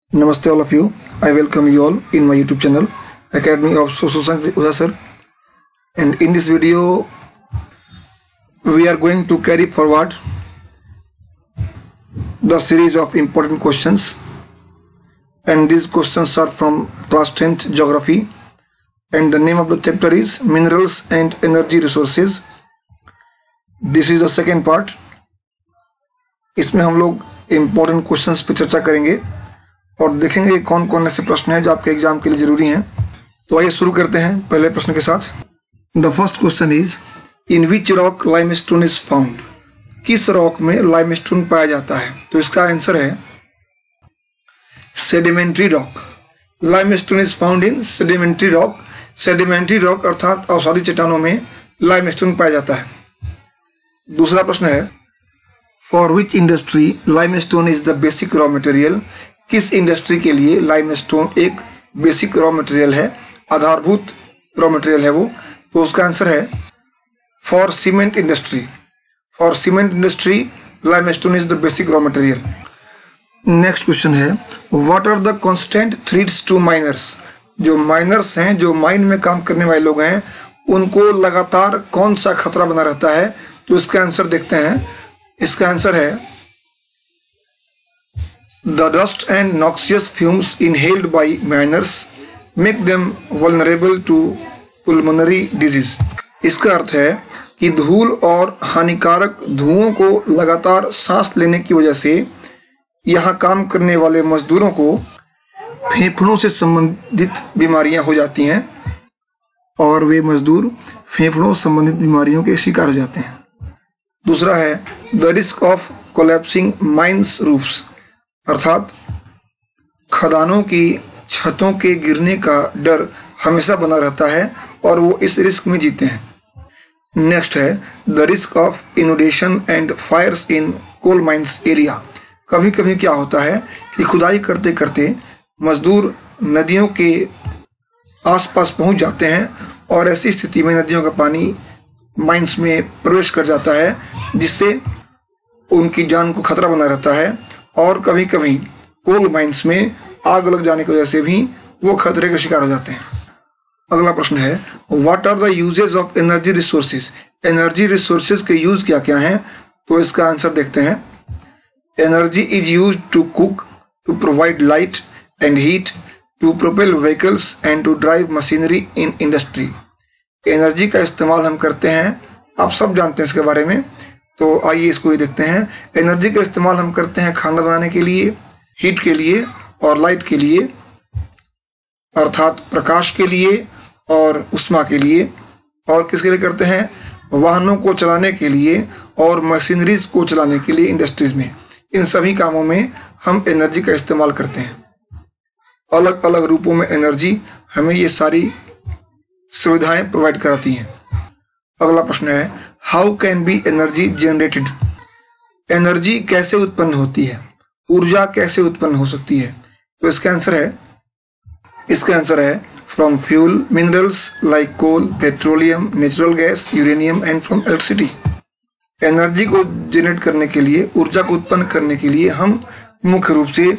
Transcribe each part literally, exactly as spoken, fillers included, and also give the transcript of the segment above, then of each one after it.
Namaste all of you. I welcome you all in my YouTube channel Academy of Social Science Uda sir. And in this video we are going to carry forward the series of important questions, and these questions are from class tenth geography, and the name of the chapter is Minerals and Energy Resources. This is the second part. इसमें हम लोग important questions पे चर्चा करेंगे और देखेंगे कौन कौन ऐसे प्रश्न हैं जो आपके एग्जाम के लिए जरूरी हैं। तो आइए शुरू करते हैं पहले प्रश्न के साथ। The first question is in which rock limestone is found. किस रॉक में लाइमस्टोन पाया जाता है? तो इसका आंसर है sedimentary rock. Limestone is found in sedimentary rock. Sedimentary rock अर्थात अवसादी चट्टानों में लाइमस्टोन पाया जाता है। दूसरा प्रश्न है for which industry limestone is the basic raw material. किस इंडस्ट्री के लिए लाइमस्टोन एक बेसिक रॉ मटेरियल है, आधारभूत रॉ मटेरियल है वो? तो उसका आंसर है for cement industry. For cement industry limestone is the basic raw material. Next question है what are the constant threats to miners. जो माइनर्स हैं, जो माइन में काम करने वाले लोग हैं, उनको लगातार कौन सा खतरा बना रहता है? तो इसका आंसर देखते हैं। इसका आंसर है The dust and noxious fumes inhaled by miners make them vulnerable to pulmonary disease. इसका अर्थ है कि धूल और हानिकारक धुओं को लगातार सांस लेने की वजह से यहाँ काम करने वाले मजदूरों को फेफड़ों से संबंधित बीमारियां हो जाती हैं और वे मजदूर फेफड़ों संबंधित बीमारियों के शिकार हो जाते हैं। दूसरा है the risk of collapsing mines roofs, अर्थात खदानों की छतों के गिरने का डर हमेशा बना रहता है और वो इस रिस्क में जीते हैं। नेक्स्ट है the risk of inundation and fires in coal mines area. कभी कभी क्या होता है कि खुदाई करते करते मजदूर नदियों के आसपास पहुंच जाते हैं और ऐसी स्थिति में नदियों का पानी माइंस में प्रवेश कर जाता है, जिससे उनकी जान को खतरा बना रहता है और कभी कभी कोल माइंस में आग लग जाने की वजह से भी वो खतरे का शिकार हो जाते हैं। अगला प्रश्न है what are the uses of energy resources. Energy resources के यूज क्या क्या हैं? तो इसका आंसर देखते हैं। Energy is used to cook, to provide light and heat, to propel vehicles and to drive machinery in industry. Energy का इस्तेमाल हम करते हैं, आप सब जानते हैं इसके बारे में, तो आइए इसको ही देखते हैं। एनर्जी का इस्तेमाल हम करते हैं खाना बनाने के लिए, हीट के लिए और लाइट के लिए, अर्थात प्रकाश के लिए और उष्मा के लिए। और किसके लिए करते हैं? वाहनों को चलाने के लिए और मशीनरीज को चलाने के लिए इंडस्ट्रीज में। इन सभी कामों में हम एनर्जी का इस्तेमाल करते हैं। अलग अलग रूपों में एनर्जी हमें ये सारी सुविधाएं प्रोवाइड कराती हैं। अगला प्रश्न है how can be energy generated. Energy कैसे उत्पन्न होती है, ऊर्जा कैसे उत्पन्न हो सकती है? तो इसका आंसर है इसका आंसर है from fuel minerals like coal, petroleum, natural gas, uranium and from electricity. Energy को जनरेट करने के लिए, ऊर्जा को उत्पन्न करने के लिए हम मुख्य रूप से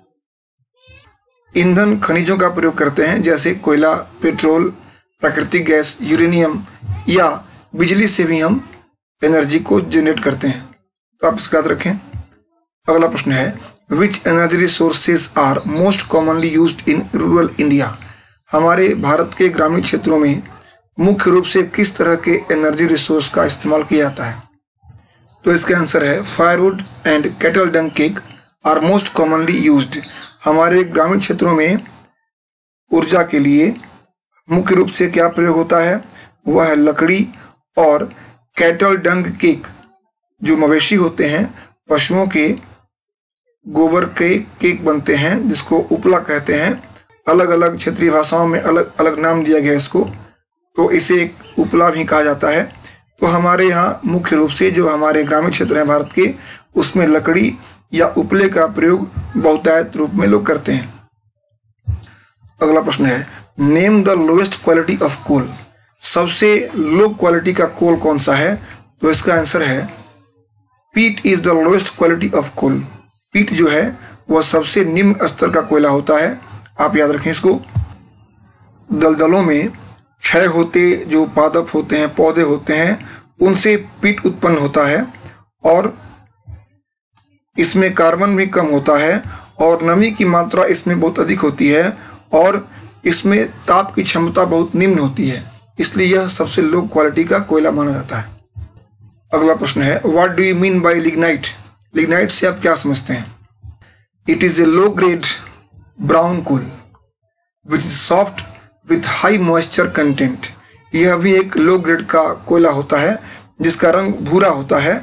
ईंधन खनिजों का प्रयोग करते हैं, जैसे कोयला, पेट्रोल, प्राकृतिक गैस, यूरेनियम, या बिजली से भी हम एनर्जी को जनरेट करते हैं। तो आप इसका याद रखें। अगला प्रश्न है which energy resources are most commonly used in rural India. हमारे भारत के ग्रामीण क्षेत्रों में मुख्य रूप से किस तरह के एनर्जी रिसोर्स का इस्तेमाल किया जाता है? तो इसका आंसर है firewood and cattle dung cake are most commonly used. हमारे ग्रामीण क्षेत्रों में ऊर्जा के लिए मुख्य रूप से क्या प्रयोग होता है? वह है लकड़ी और कैटल डंग केक। जो मवेशी होते हैं, पशुओं के गोबर के केक बनते हैं, जिसको उपला कहते हैं। अलग अलग क्षेत्रीय भाषाओं में अलग अलग नाम दिया गया इसको, तो इसे एक उपला भी कहा जाता है। तो हमारे यहाँ मुख्य रूप से जो हमारे ग्रामीण क्षेत्र हैं भारत के, उसमें लकड़ी या उपले का प्रयोग बहुतायत रूप में लोग करते हैं। अगला प्रश्न है name the lowest quality of coal. सबसे लो क्वालिटी का कोल कौन सा है? तो इसका आंसर है peat is the lowest quality of coal. Peat जो है वह सबसे निम्न स्तर का कोयला होता है। आप याद रखें इसको। दलदलों में क्षय होते जो पादप होते हैं, पौधे होते हैं, उनसे पीट उत्पन्न होता है और इसमें कार्बन भी कम होता है और नमी की मात्रा इसमें बहुत अधिक होती है और इसमें ताप की क्षमता बहुत निम्न होती है, इसलिए यह सबसे लो क्वालिटी का कोयला माना जाता है। अगला प्रश्न है, what do you mean by lignite? Lignite से आप क्या समझते हैं? It is a low grade brown coal which is soft with high moisture content. यह भी एक लो ग्रेड का कोयला होता है जिसका रंग भूरा होता है।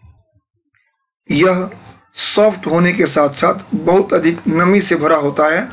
यह सॉफ्ट होने के साथ साथ बहुत अधिक नमी से भरा होता है।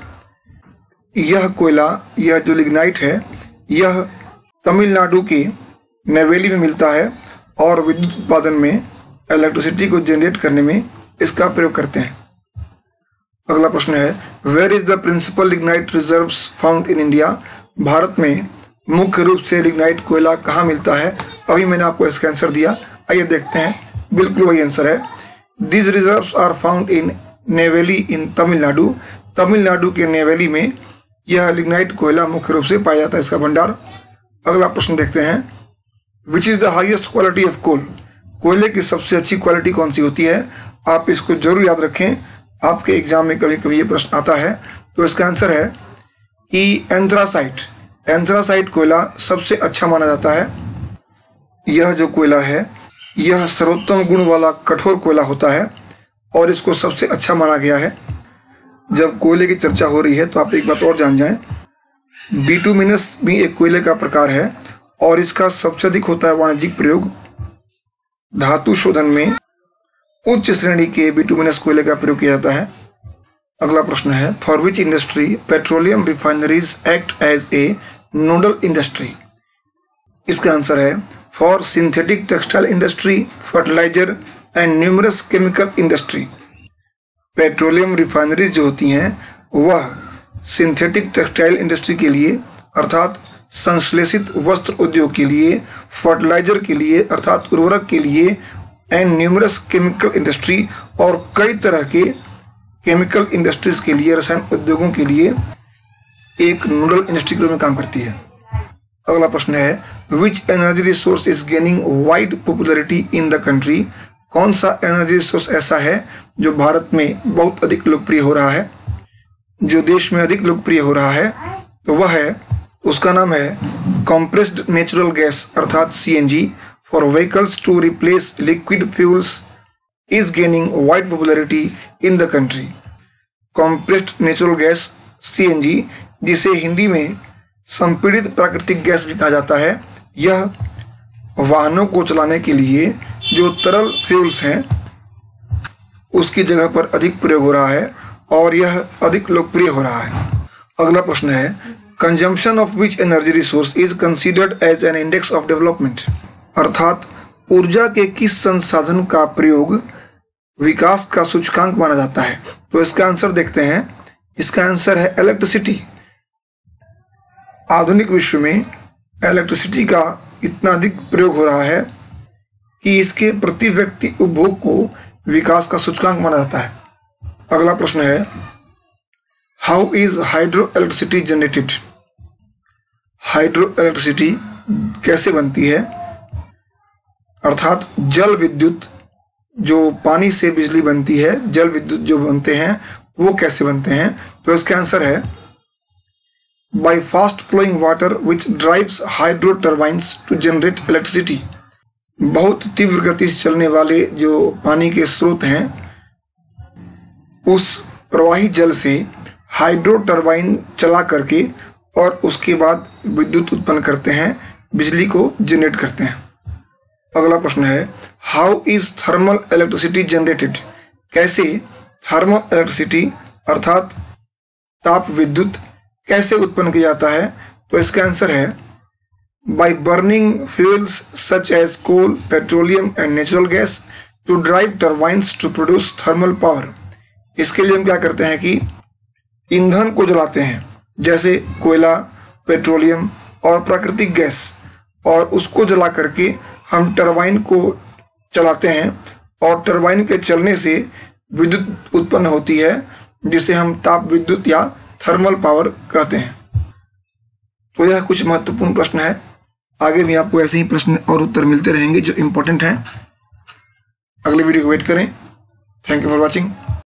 यह कोयला, यह जो लिग्नाइट है, यह तमिलनाडु के नेवेली में मिलता है और विद्युत उत्पादन में, इलेक्ट्रिसिटी को जनरेट करने में इसका प्रयोग करते हैं। अगला प्रश्न है, where is the principal lignite reserves found in India? Bharat में मुख्य रूप से लिग्नाइट कोयला कहाँ मिलता है? अभी मैंने आपको इसका आंसर दिया, आइए देखते हैं। बिल्कुल वही आंसर है। These reserves are found in Neyveli इन तमिलनाडु। तमिलनाडु के नेवेली में यह लिग्नाइट कोयला मुख्य रूप से पाया जाता है, इसका भंडार। अगला प्रश्न देखते हैं, which is the highest quality of coal? कोयले की सबसे अच्छी क्वालिटी कौन सी होती है? आप इसको जरूर याद रखें, आपके एग्जाम में कभी कभी ये प्रश्न आता है। तो इसका आंसर है कि एंथ्रासाइट। एंथ्रासाइट कोयला सबसे अच्छा माना जाता है। यह जो कोयला है यह सर्वोत्तम गुण वाला कठोर कोयला होता है और इसको सबसे अच्छा माना गया है। जब कोयले की चर्चा हो रही है तो आप एक बात और जान जाएं, बिटुमिनस भी एक कोयले का प्रकार है और इसका सबसे अधिक होता है वाणिज्यिक प्रयोग। धातु शोधन में उच्च श्रेणी के बिटुमिनस कोयले का प्रयोग किया जाता है। अगला प्रश्न है, for which industry petroleum refineries act as a nodal industry? इसका आंसर है for synthetic textile industry, fertiliser and numerous chemical industry. Petroleum refineries जो होती हैं वह सिंथेटिक टेक्सटाइल इंडस्ट्री के लिए अर्थात संश्लेषित वस्त्र उद्योग के लिए, फर्टिलाइजर के लिए अर्थात उर्वरक के लिए, एंड न्यूमरस केमिकल इंडस्ट्री और कई तरह के केमिकल इंडस्ट्रीज के लिए, रसायन उद्योगों के लिए एक नोडल इंडस्ट्री के रूप में काम करती है। अगला प्रश्न है, which energy resource is gaining wide popularity in the country? कौन सा एनर्जी रिसोर्स ऐसा है जो भारत में बहुत अधिक लोकप्रिय हो रहा है, जो देश में अधिक लोकप्रिय हो रहा है? तो वह है, उसका नाम है कंप्रेस्ड नेचुरल गैस अर्थात C N G for vehicles to replace liquid fuels is gaining wide popularity in the country. Compressed natural gas C N G, जिसे हिंदी में संपीड़ित प्राकृतिक गैस भी कहा जाता है, यह वाहनों को चलाने के लिए जो तरल फ्यूल्स हैं उसकी जगह पर अधिक प्रयोग हो रहा है और यह अधिक लोकप्रिय हो रहा है। अगला प्रश्न है, consumption of which energy resource is considered as an index of development? अर्थात ऊर्जा के किस संसाधन का प्रयोग विकास का सूचकांक माना जाता है? तो इसका आंसर देखते हैं। इसका आंसर है इलेक्ट्रिसिटी। आधुनिक विश्व में इलेक्ट्रिसिटी का इतना अधिक प्रयोग हो रहा है कि इसके प्रति व्यक्ति उपभोग को विकास का सूचकांक माना जाता है। अगला प्रश्न है, how is hydro electricity generated? Hydro electricity कैसे बनती है? अर्थात जल विद्युत, जो पानी से बिजली बनती है, जल विद्युत जो बनते हैं वो कैसे बनते हैं? तो इसका आंसर है by fast flowing water which drives hydro turbines to generate electricity। बहुत तीव्र गति से चलने वाले जो पानी के स्रोत हैं उस प्रवाही जल से हाइड्रो टरबाइन चला करके और उसके बाद विद्युत उत्पन्न करते हैं, बिजली को जनरेट करते हैं। अगला प्रश्न है, how is thermal electricity generated? कैसे थर्मल इलेक्ट्रिसिटी अर्थात ताप विद्युत कैसे उत्पन्न किया जाता है? तो इसका आंसर है by burning fuels such as coal, petroleum and natural gas to drive turbines to produce thermal power. इसके लिए हम क्या करते हैं कि ईंधन को जलाते हैं, जैसे कोयला, पेट्रोलियम और प्राकृतिक गैस, और उसको जला करके हम टरबाइन को चलाते हैं और टरबाइन के चलने से विद्युत उत्पन्न होती है जिसे हम ताप विद्युत या थर्मल पावर कहते हैं। तो यह कुछ महत्वपूर्ण प्रश्न है। आगे भी आपको ऐसे ही प्रश्न और उत्तर मिलते रहेंगे जो इंपॉर्टेंट हैं। अगले वीडियो को वेट करें। Thank you for watching.